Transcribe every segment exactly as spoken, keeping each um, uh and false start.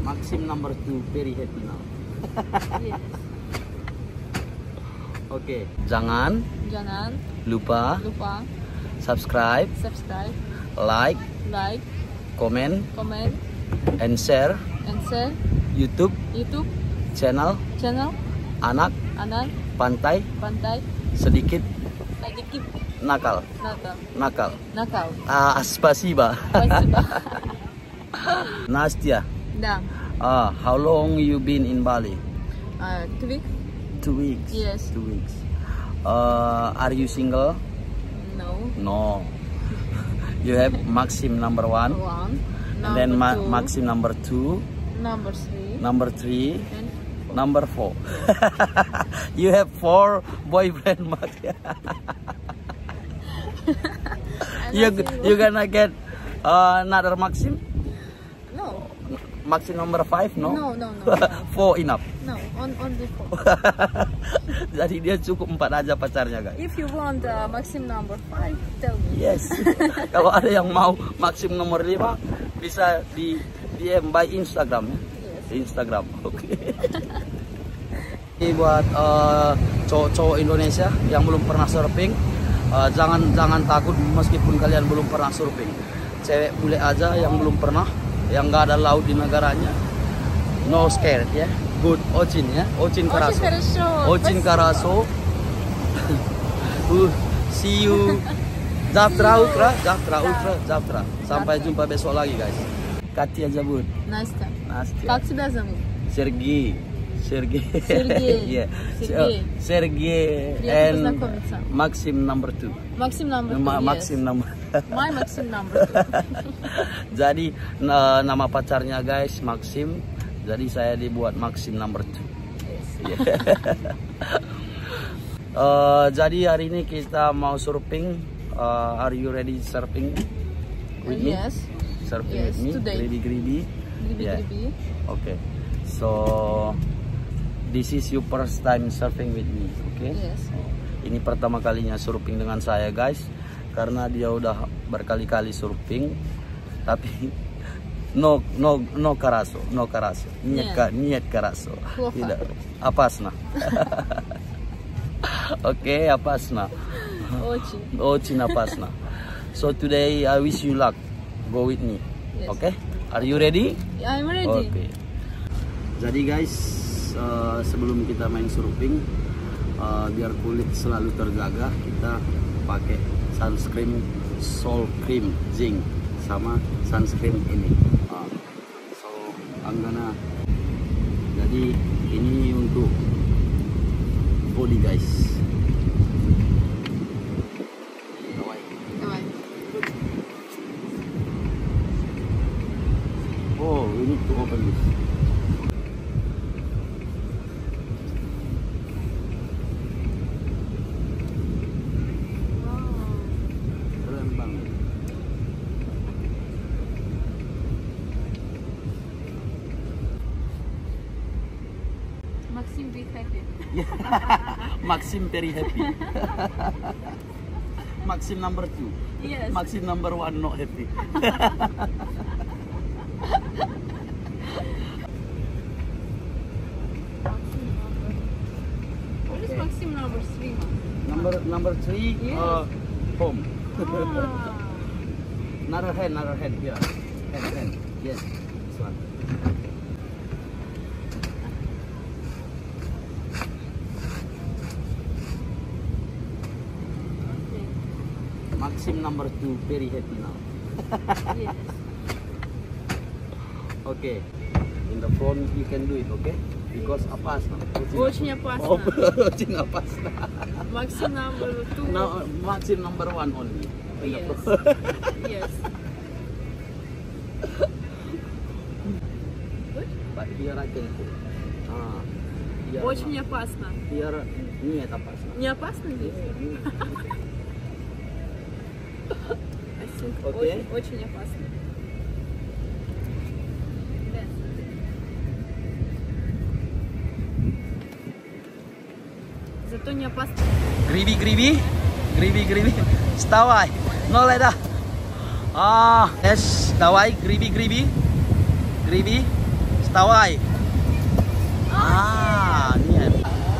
Maxim number two very happy now. Yes. Oke, okay. Jangan Jangan lupa lupa subscribe, subscribe, like, like, comment, comment, and share and share YouTube YouTube channel channel Anak Anak Pantai Pantai Sedikit Sedikit Nakal. Nakal. Nakal. Nakal. Ah, spasiba. Spasiba. Nastya. Da. Ah, how long you been in Bali? Uh, two weeks? Two weeks. Yes. Two weeks. Uh, are you single? No. No. You have Maxim number one. One. And then Ma two. Maxim number two. Number three. Number three. And number four. You have four boyfriend, Max. you you gonna get uh, another Maxim? No. Maxim number five? No. No, no, no. no. Four enough. No, on only four. Jadi dia cukup empat aja pacarnya, guys. If you want uh, Maxim number five, tell me. Yes. Kalau ada yang mau Maxim nomor lima, bisa di D M by Instagram ya. Yes. Instagram. Oke. Okay. Ini buat uh, cowok-cowok Indonesia yang belum pernah surfing, uh, jangan jangan takut meskipun kalian belum pernah surfing. Cewek bule aja yang belum pernah, yang nggak ada laut di negaranya, no scared ya. Good Ocin ya, Ocin Karaso. Ocin Karaso. uh, see you. Zaptra Ultra, Zaptra Ultra, Zaptra. Sampai jumpa besok lagi, guys. Katia Jabut. Nastya. Nastya. Как тебя зовут? Sergi. Sergi. Sergey. Yeah. Sergey. Sergey and Maxim number two. Maxim number two. Ma yes. Maxim number. My Maxim number two. Jadi uh, nama pacarnya guys Maxim. Jadi saya dibuat Maxim number two. Yes. Yeah. uh, jadi hari ini kita mau surfing. Uh, are you ready surfing with me? Yes. Surfing yes, with me. Today. Gribi gribi. Gribi Yeah. gribi. Okay. So this is your first time surfing with me, okay? Yes. Ini pertama kalinya surfing dengan saya, guys. Karena dia udah berkali-kali surfing, tapi no no no karaso, no karaso. Niet ka, niet karaso. Tidak. Apasna. Oke, okay, apasna. Очень. Очень apasna. So today I wish you luck. Go with me. Yes. Okay? Are you ready? I'm ready. Okay. Jadi guys, uh, sebelum kita main surfing, uh, biar kulit selalu terjaga, kita pakai sunscreen Sol Cream Zinc sama sunscreen ini. Uh, so, I'm gonna. Jadi ini untuk body guys. Давай. Oh, we need to open this. Maxim be happy. Maxim very happy. Maxim number two. Yes. Maxim number one not happy. What is Maxim number three? Number number three. Yes. Uh, home. Ah. Another hand, another hand here. Hand, hand. Yes, this one. Maxim number two very happy now. Yes. Okay. In the front you can do it, okay? Because опасно. Очень опасно. Очень опасно. Maxim number two. No, Maxim number one only. In the Yes. front. Yes. But here I can put. Ah. Here, Очень опасно. Here нет опасно. Не опасно здесь? Okay. Очень, очень опасно. Да. Зато не опасно. Gribi gribi, gribi gribi, stawai, no leda. Ah, yes, stawai, gribi gribi, gribi, Mentawai. Ah, ini ya.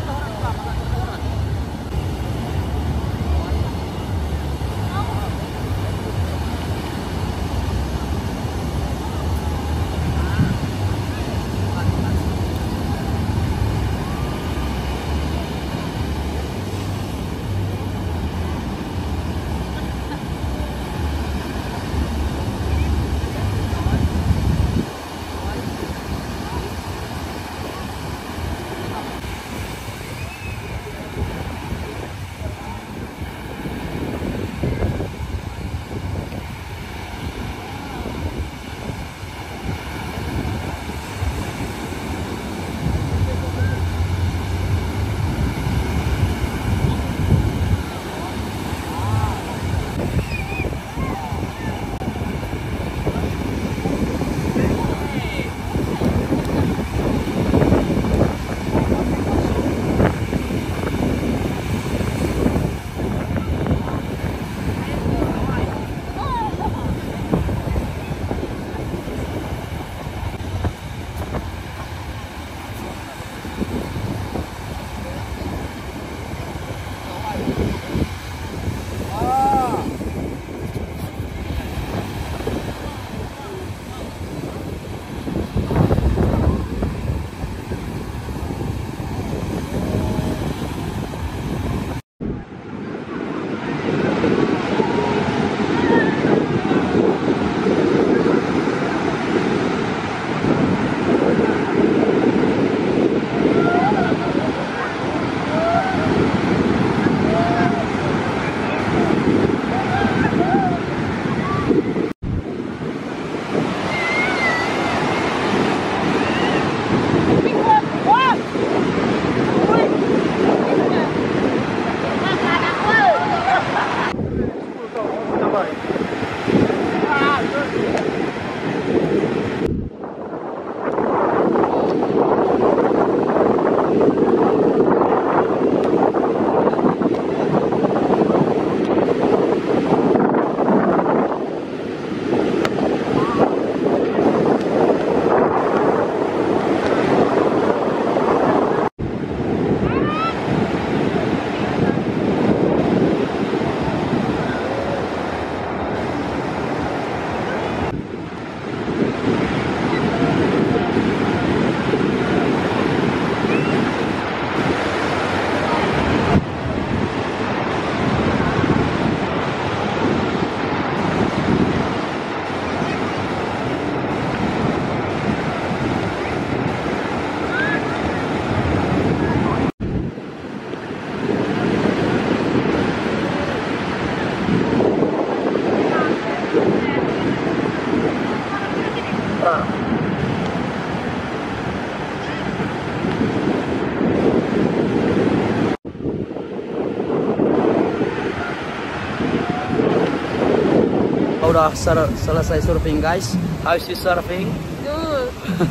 Udah ser- selesai surfing guys. How's you surfing? Good.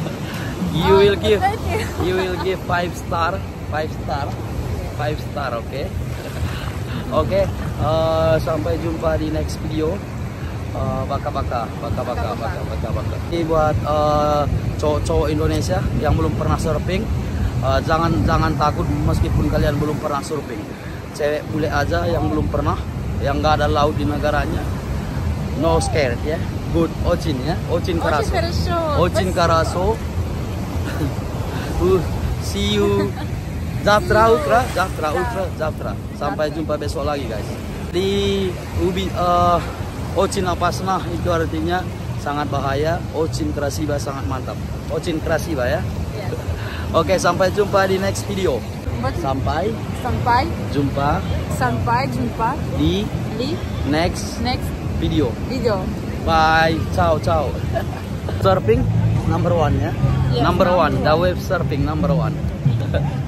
You Oh, will give thank you. you will give five star, five star, five star, oke? Okay? Oke, okay, uh, sampai jumpa di next video. Uh, baka baka, baka baka, baka baka baka. Ini buat uh, cowok-cowok Indonesia yang belum pernah surfing, uh, jangan jangan takut meskipun kalian belum pernah surfing. Cewek bule aja yang belum pernah, yang nggak ada laut di negaranya. No scared ya, good Ocin ya, Ocin Karaso, Ocin Karaso. uh, see you, Zaptra Ultra, Zaptra Ultra, Zaptra. Sampai jumpa besok lagi guys. Di Ubi, uh, Ocin Apasnah itu artinya sangat bahaya, Ocin Krasiba sangat mantap, Ocin Krasiba ya. Yeah. Oke, sampai jumpa di next video. Sampai Sampai jumpa sampai jumpa di di next next video. video. Bye, ciao, ciao. Surfing number one ya, Yeah, number number one, the wave surfing number one.